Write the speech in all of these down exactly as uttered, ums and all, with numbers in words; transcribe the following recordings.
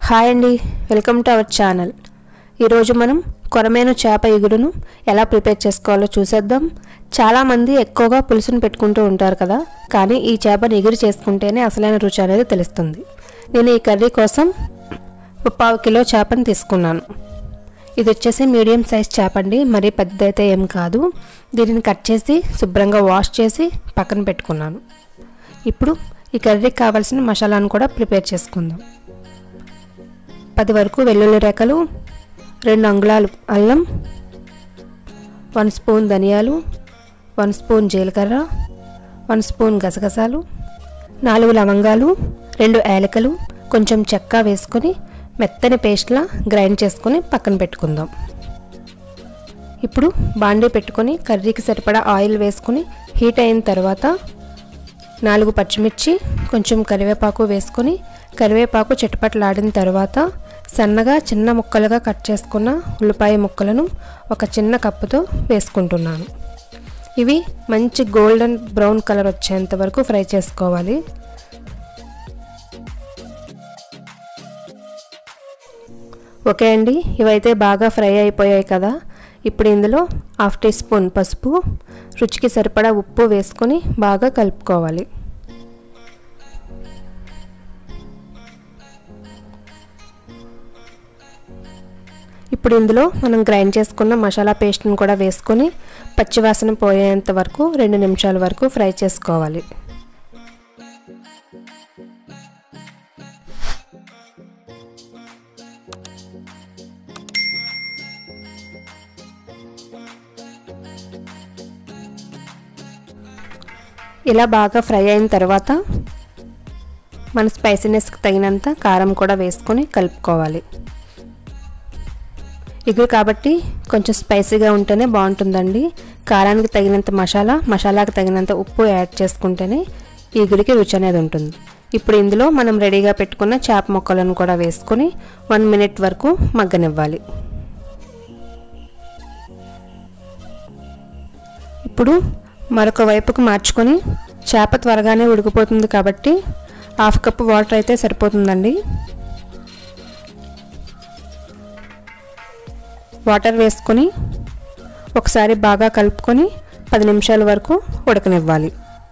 Hi అండి, welcome to our channel. ఈరోజు మనం కొరమేను చేప ఇగురును ఎలా ప్రిపేర్ చేసుకోవాలో చూసేద్దాం. చాలామంది ఎక్కువగా పులుసును పెట్టుకుంటూ ఉంటారు కదా, కానీ ఈ చేపను ఇగురు చేసుకుంటేనే అసలైన రుచి అనేది తెలుస్తుంది. నేను ఈ కర్రీ కోసం పావు కిలో చేపను తీసుకున్నాను. ఇది వచ్చేసి మీడియం సైజ్ చేప అండి, మరీ పెద్దదైతే ఏం కాదు. దీనిని కట్ చేసి శుభ్రంగా వాష్ చేసి పక్కన పెట్టుకున్నాను. ఇప్పుడు ఈ కర్రీకి కావాల్సిన మసాలాను కూడా ప్రిపేర్ చేసుకుందాం. పది వరకు వెల్లుల్లి రేఖలు, రెండు అంగుళాలు అల్లం, వన్ స్పూన్ ధనియాలు, వన్ స్పూన్ జీలకర్ర, వన్ స్పూన్ గసగసాలు, నాలుగు లవంగాలు, రెండు యాలకులు, కొంచెం చెక్క వేసుకొని మెత్తని పేస్ట్లా గ్రైండ్ చేసుకొని పక్కన పెట్టుకుందాం. ఇప్పుడు బాండీ పెట్టుకొని కర్రీకి సరిపడా ఆయిల్ వేసుకొని హీట్ అయిన తర్వాత నాలుగు పచ్చిమిర్చి, కొంచెం కరివేపాకు వేసుకొని కరివేపాకు చిటపటలాడిన తర్వాత సన్నగా చిన్న ముక్కలుగా కట్ చేసుకున్న ఉల్లిపాయ ముక్కలను ఒక చిన్న కప్పుతో వేసుకుంటున్నాను. ఇవి మంచి గోల్డెన్ బ్రౌన్ కలర్ వచ్చేంత వరకు ఫ్రై చేసుకోవాలి. ఓకే అండి, ఇవైతే బాగా ఫ్రై అయిపోయాయి కదా. ఇప్పుడు ఇందులో హాఫ్ టీ స్పూన్ పసుపు, రుచికి సరిపడా ఉప్పు వేసుకొని బాగా కలుపుకోవాలి. ఇప్పుడు ఇందులో మనం గ్రైండ్ చేసుకున్న మసాలా పేస్ట్ని కూడా వేసుకొని పచ్చివాసన పోయేంత వరకు రెండు నిమిషాల వరకు ఫ్రై చేసుకోవాలి. ఇలా బాగా ఫ్రై అయిన తర్వాత మన స్పైసీనెస్కి తగినంత కారం కూడా వేసుకొని కలుపుకోవాలి. ఇగురు కాబట్టి కొంచెం స్పైసీగా ఉంటేనే బాగుంటుందండి. కారానికి తగినంత మసాలా, మసాలాకి తగినంత ఉప్పు యాడ్ చేసుకుంటేనే ఇగురికి రుచి అనేది ఉంటుంది. ఇప్పుడు ఇందులో మనం రెడీగా పెట్టుకున్న చేప ముక్కలను కూడా వేసుకొని వన్ మినిట్ వరకు మగ్గనివ్వాలి. ఇప్పుడు మరొక వైపుకు మార్చుకొని, చేప త్వరగానే ఉడికిపోతుంది కాబట్టి హాఫ్ కప్ వాటర్ అయితే సరిపోతుందండి. వాటర్ వేసుకొని ఒకసారి బాగా కలుపుకొని పది నిమిషాల వరకు ఉడకనివ్వాలి.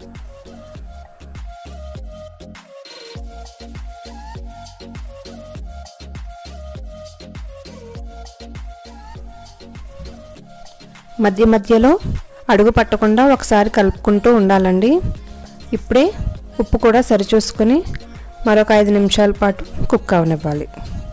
మధ్య మధ్యలో అడుగు పట్టకుండా ఒకసారి కలుపుకుంటూ ఉండాలండి. ఇప్పుడే ఉప్పు కూడా సరిచూసుకొని మరొక ఐదు నిమిషాల పాటు కుక్ అవనివ్వాలి.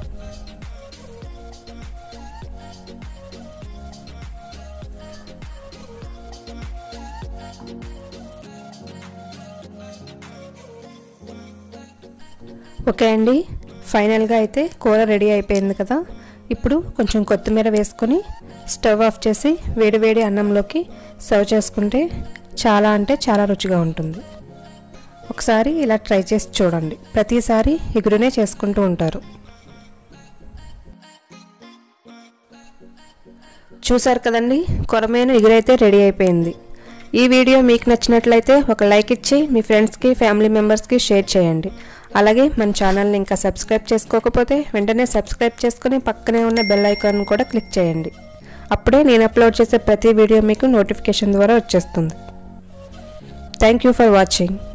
ఓకే అండి, ఫైనల్గా అయితే కూర రెడీ అయిపోయింది కదా. ఇప్పుడు కొంచెం కొత్తిమీర వేసుకొని స్టవ్ ఆఫ్ చేసి వేడివేడి అన్నంలోకి సర్వ్ చేసుకుంటే చాలా అంటే చాలా రుచిగా ఉంటుంది. ఒకసారి ఇలా ట్రై చేసి చూడండి. ప్రతిసారి ఇగురునే చేసుకుంటూ ఉంటారు. చూసారు కదండి, కొరమేను ఇగురైతే రెడీ అయిపోయింది. ఈ వీడియో మీకు నచ్చినట్లయితే ఒక లైక్ ఇచ్చి మీ ఫ్రెండ్స్కి, ఫ్యామిలీ మెంబర్స్కి షేర్ చేయండి. అలాగే మన ఛానల్ని ఇంకా సబ్స్క్రైబ్ చేసుకోకపోతే వెంటనే సబ్స్క్రైబ్ చేసుకుని పక్కనే ఉన్న బెల్ ఐకాన్ కూడా క్లిక్ చేయండి. అప్పుడే నేను అప్లోడ్ చేసే ప్రతి వీడియో మీకు నోటిఫికేషన్ ద్వారా వచ్చేస్తుంది. Thank you for watching.